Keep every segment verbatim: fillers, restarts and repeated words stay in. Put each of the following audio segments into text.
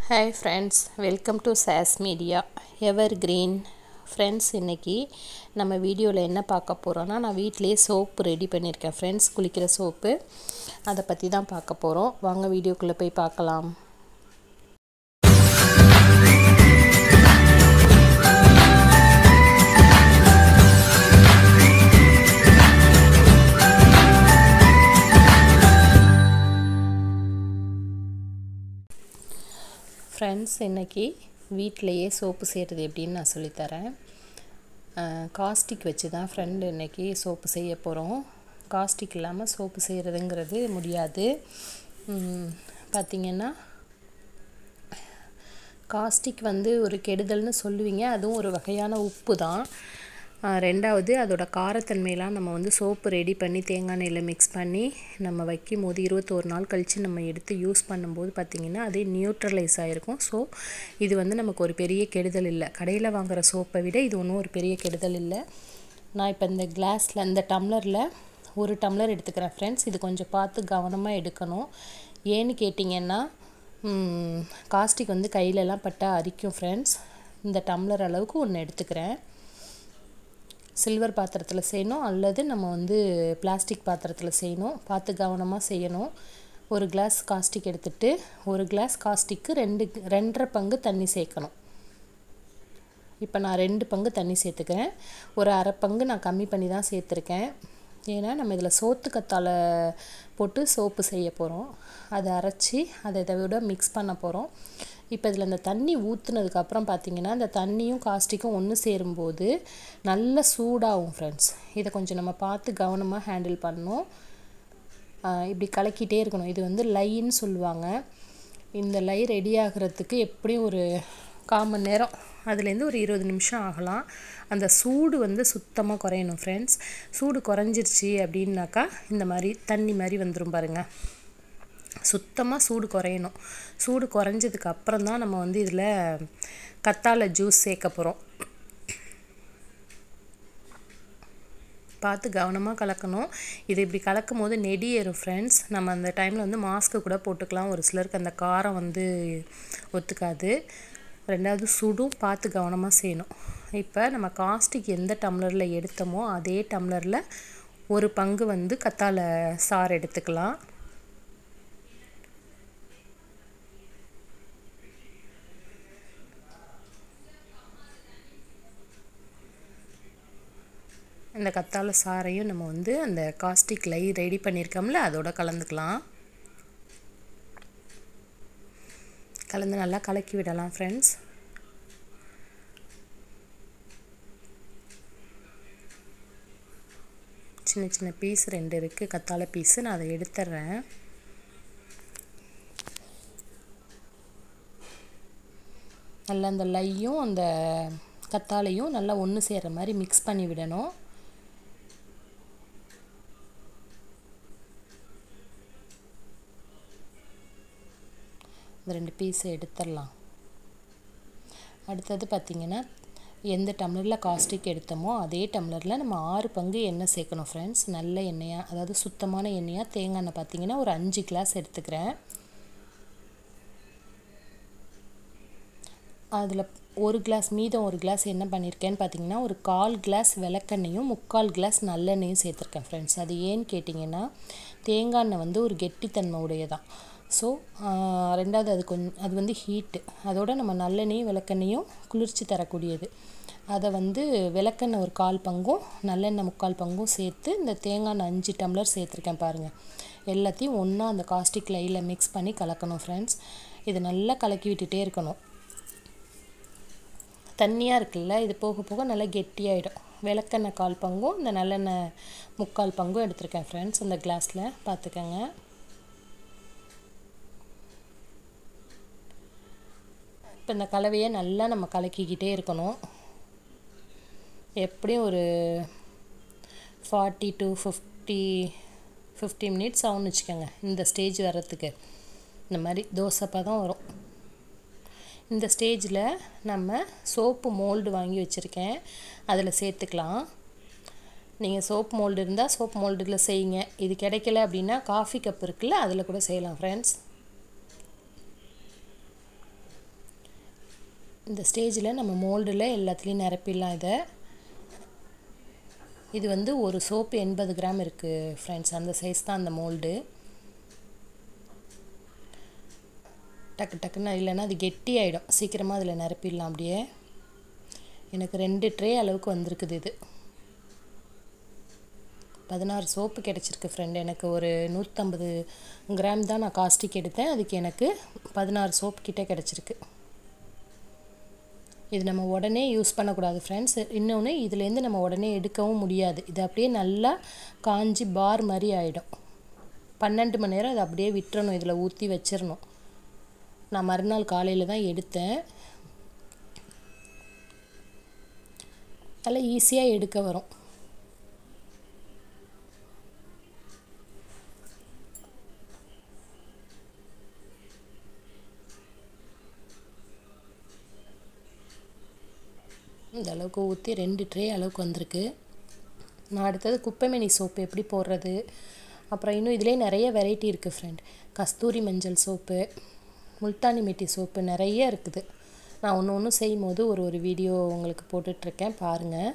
Hi friends, welcome to Sass Media Evergreen. Friends, இன்னைக்கு நம்ம வீடியோவில் என்ன பார்க்க போகிறோன்னா, நான் வீட்டிலேயே சோப்பு ரெடி பண்ணியிருக்கேன் ஃப்ரெண்ட்ஸ். குளிக்கிற சோப்பு, அதை பற்றி தான் பார்க்க போகிறோம். வாங்க வீடியோக்குள்ளே போய் பார்க்கலாம். ஃப்ரெண்ட்ஸ், இன்றைக்கி வீட்டிலையே சோப்பு செய்கிறது எப்படின்னு நான் சொல்லித்தரேன். காஸ்டிக் வச்சு தான் ஃப்ரெண்டு இன்றைக்கி சோப்பு செய்ய போகிறோம். காஸ்டிக் இல்லாமல் சோப்பு செய்கிறதுங்கிறது முடியாது. பார்த்திங்கன்னா, காஸ்டிக் வந்து ஒரு கெடுதல்னு சொல்லுவீங்க. அதுவும் ஒரு வகையான உப்பு தான். ரெண்டாவது, அதோட காரத்தன்மையெல்லாம் நம்ம வந்து சோப்பு ரெடி பண்ணி தேங்காய் எண்ணெயில் மிக்ஸ் பண்ணி நம்ம வைக்கும் போது இருபத்தோரு நாள் கழித்து நம்ம எடுத்து யூஸ் பண்ணும்போது பார்த்திங்கன்னா அதே நியூட்ரலைஸ் ஆகிருக்கும். ஸோ இது வந்து நமக்கு ஒரு பெரிய கெடுதல் இல்லை. கடையில் வாங்குகிற சோப்பை விட இது ஒன்றும் ஒரு பெரிய கெடுதல் இல்லை. நான் இப்போ இந்த கிளாஸில் இந்த டம்ளரில் ஒரு டம்ளர் எடுத்துக்கிறேன் ஃப்ரெண்ட்ஸ். இது கொஞ்சம் பார்த்து கவனமாக எடுக்கணும். ஏன்னு கேட்டிங்கன்னா, காஸ்டிக் வந்து கையிலலாம் பட்டால் அரிக்கும் ஃப்ரெண்ட்ஸ். இந்த டம்ளர் அளவுக்கு ஒன்று எடுத்துக்கிறேன். சில்வர் பாத்திரத்தில் செய்யணும் அல்லது நம்ம வந்து பிளாஸ்டிக் பாத்திரத்தில் செய்யணும். பார்த்து கவனமாக செய்யணும். ஒரு கிளாஸ் காஸ்டிக் எடுத்துகிட்டு ஒரு கிளாஸ் காஸ்டிக்கு ரெண்டு ரெண்டரை பங்கு தண்ணி சேர்க்கணும். இப்போ நான் ரெண்டு பங்கு தண்ணி சேர்த்துக்கிறேன். ஒரு அரை பங்கு நான் கம்மி பண்ணி தான் சேர்த்துருக்கேன். ஏன்னா நம்ம இதில் சோத்து கத்தாழை போட்டு சோப்பு செய்ய போகிறோம். அதை அரைச்சி அதை இதை விட மிக்ஸ் பண்ண போகிறோம். இப்போ இதில் இந்த தண்ணி ஊற்றுனதுக்கப்புறம் பார்த்திங்கன்னா, இந்த தண்ணியும் காஸ்டிக்கும் ஒன்று சேரும்போது நல்ல சூடாகும் ஃப்ரெண்ட்ஸ். இதை கொஞ்சம் நம்ம பார்த்து கவனமாக ஹேண்டில் பண்ணணும். இப்படி கலக்கிட்டே இருக்கணும். இது வந்து லைன்னு சொல்லுவாங்க. இந்த லை ரெடி ஆகிறதுக்கு எப்படியும் ஒரு கால் மணி நேரம், அதுலேருந்து ஒரு இருபது நிமிஷம் ஆகலாம். அந்த சூடு வந்து சுத்தமாக குறையணும் ஃப்ரெண்ட்ஸ். சூடு குறைஞ்சிருச்சு அப்படின்னாக்கா இந்த மாதிரி தண்ணி மாதிரி வந்துடும் பாருங்கள். சுத்தமாக சூடு குறையணும். சூடு குறைஞ்சதுக்கு அப்புறம் தான் நம்ம வந்து இதில் கத்தாழை ஜூஸ் சேர்க்க போகிறோம். பார்த்து கவனமாக கலக்கணும். இது இப்படி கலக்கும் போது நெடி ஏறும் ஃப்ரெண்ட்ஸ். நம்ம அந்த டைமில் வந்து மாஸ்க்கு கூட போட்டுக்கலாம். ஒரு சிலருக்கு அந்த காரம் வந்து ஒத்துக்காது. ரெண்டாவது, சுடும், பார்த்து கவனமாக செய்யணும். இப்போ நம்ம காஸ்டிக் எந்த டம்ளரில் எடுத்தோமோ அதே டம்ளரில் ஒரு பங்கு வந்து கத்தாழை சாறு எடுத்துக்கலாம். இந்த கத்தாழை சாறையும் நம்ம வந்து அந்த காஸ்டிக் லை ரெடி பண்ணியிருக்கோம்ல அதோட கலந்துக்கலாம். கலந்து நல்லா கலக்கி விடலாம் ஃப்ரெண்ட்ஸ். சின்ன சின்ன பீஸ் ரெண்டு இருக்குது கத்தாழை பீஸு. நான் அதை எடுத்துட்றேன். நல்லா அந்த லையும் அந்த கத்தாழையும் நல்லா ஒன்று சேர்கிற மாதிரி மிக்ஸ் பண்ணி விடணும். இந்த ரெண்டு பீஸை எடுத்துடலாம். அடுத்தது பார்த்திங்கன்னா, எந்த டம்ளரில் காஸ்டிக் எடுத்தோமோ அதே டம்ளரில் நம்ம ஆறு பங்கு எண்ணெய் சேர்க்கணும் ஃப்ரெண்ட்ஸ். நல்ல எண்ணெயாக, அதாவது சுத்தமான எண்ணெயாக தேங்காய் எண்ணெய் பார்த்திங்கன்னா ஒரு அஞ்சு கிளாஸ் எடுத்துக்கிறேன். அதில் ஒரு கிளாஸ் மீதம் ஒரு கிளாஸ் என்ன பண்ணியிருக்கேன்னு பார்த்திங்கன்னா, ஒரு கால் கிளாஸ் விளக்கெண்ணையும் முக்கால் கிளாஸ் நல்லெண்ணையும் சேர்த்துருக்கேன் ஃப்ரெண்ட்ஸ். அது ஏன்னு கேட்டிங்கன்னா, தேங்காய் எண்ணெய் வந்து ஒரு கெட்டித்தன்மை உடையதான். ஸோ ரெண்டாவது, அது கொஞ்சம் அது வந்து ஹீட்டு. அதோடு நம்ம நல்லெண்ணெயும் விளக்கெண்ணையும் குளிர்ச்சி தரக்கூடியது. அதை வந்து விளக்கெண்ணெய் ஒரு கால் பங்கும் நல்லெண்ணெய் முக்கால் பங்கும் சேர்த்து இந்த தேங்காய் எண்ணெய் அஞ்சு டம்ளர் சேர்த்துருக்கேன் பாருங்கள். எல்லாத்தையும் ஒன்றா அந்த காஸ்டிக் லையில் மிக்ஸ் பண்ணி கலக்கணும் ஃப்ரெண்ட்ஸ். இது நல்லா கலக்கி விட்டுட்டே இருக்கணும். தண்ணியாக இருக்குல்ல, இது போக போக நல்லா கெட்டியாகிடும். விளக்கெண்ணெய் கால் பங்கும் இந்த நல்லெண்ணெய் முக்கால் பங்கும் எடுத்துருக்கேன் ஃப்ரெண்ட்ஸ். அந்த கிளாஸில் பார்த்துக்கங்க. இப்போ இந்த கலவையை நல்லா நம்ம கலக்கிக்கிட்டே இருக்கணும். எப்படியும் ஒரு forty to fifty fifty minutes ஆகும்னு வச்சுக்கோங்க. இந்த ஸ்டேஜ் வர்றதுக்கு இந்த மாதிரி தோசை பதம் வரும். இந்த ஸ்டேஜில் நம்ம சோப்பு மோல்டு வாங்கி வச்சுருக்கேன், அதில் சேர்த்துக்கலாம். நீங்கள் சோப் மோல்டு இருந்தால் சோப் மோல்டில் செய்யுங்க. இது கிடைக்கல அப்படின்னா காஃபி கப் இருக்குல்ல, அதில் கூட செய்யலாம் ஃப்ரெண்ட்ஸ். இந்த ஸ்டேஜில் நம்ம மோல்டில் எல்லாத்துலேயும் நிரப்பிடலாம். இதை இது வந்து ஒரு சோப்பு எண்பது கிராம் இருக்குது ஃப்ரெண்ட்ஸ். அந்த சைஸ் தான் அந்த மோல்டு. டக்கு டக்குன்னு இல்லைன்னா அது கெட்டி ஆகிடும். சீக்கிரமாக அதில் நிரப்பிடலாம். அப்படியே எனக்கு ரெண்டு ட்ரே அளவுக்கு வந்திருக்குது. இது பதினாறு சோப்பு கிடச்சிருக்கு ஃப்ரெண்ட். எனக்கு ஒரு நூற்றம்பது கிராம் தான் நான் காஸ்டிக் எடுத்தேன். அதுக்கு எனக்கு பதினாறு சோப்பு கிட்டே கிடச்சிருக்கு. இது நம்ம உடனே யூஸ் பண்ணக்கூடாது ஃப்ரெண்ட்ஸ். இன்னொன்று இதுலேருந்து நம்ம உடனே எடுக்கவும் முடியாது. இது அப்படியே நல்லா காஞ்சி பார் மாதிரி ஆகிடும். பன்னெண்டு மணி நேரம் அதை அப்படியே விட்டுறணும். இதில் ஊற்றி வச்சிடணும். நான் மறுநாள் காலையில் தான் எடுத்தேன். நல்லா ஈஸியாக எடுக்க வரும். இந்த அளவுக்கு ஊற்றி ரெண்டு ட்ரே அளவுக்கு வந்திருக்கு. நான் அடுத்தது குப்பைமேனி சோப்பு எப்படி போடுறது, அப்புறம் இன்னும் இதிலே நிறைய வெரைட்டி இருக்குது ஃப்ரெண்ட். கஸ்தூரி மஞ்சள் சோப்பு, முல்தானி மெட்டி சோப்பு நிறைய இருக்குது. நான் ஒன்று ஒன்று செய்யும் போது ஒரு ஒரு வீடியோ உங்களுக்கு போட்டுட்ருக்கேன், பாருங்கள்.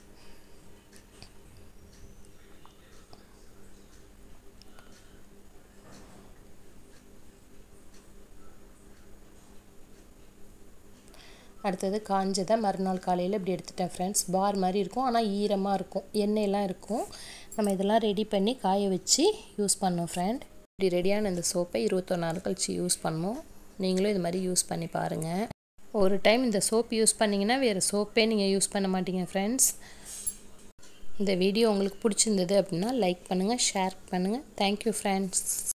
அடுத்தது காஞ்சதை மறுநாள் காலையில் இப்படி எடுத்துட்டேன் ஃப்ரெண்ட்ஸ். பார் மாதிரி இருக்கும், ஆனால் ஈரமாக இருக்கும், எண்ணெயெல்லாம் இருக்கும். நம்ம இதெல்லாம் ரெடி பண்ணி காய வச்சு யூஸ் பண்ணோம் ஃப்ரெண்ட். இப்படி ரெடியான இந்த சோப்பை இருபத்தொன்று நாள் கழிச்சு யூஸ் பண்ணணும். நீங்களும் இது மாதிரி யூஸ் பண்ணி பாருங்கள். ஒரு டைம் இந்த சோப் யூஸ் பண்ணிங்கன்னா வேறு சோப்பே நீங்கள் யூஸ் பண்ண மாட்டீங்க ஃப்ரெண்ட்ஸ். இந்த வீடியோ உங்களுக்கு பிடிச்சிருந்தது அப்படின்னா லைக் பண்ணுங்கள், ஷேர் பண்ணுங்கள். Thank you friends.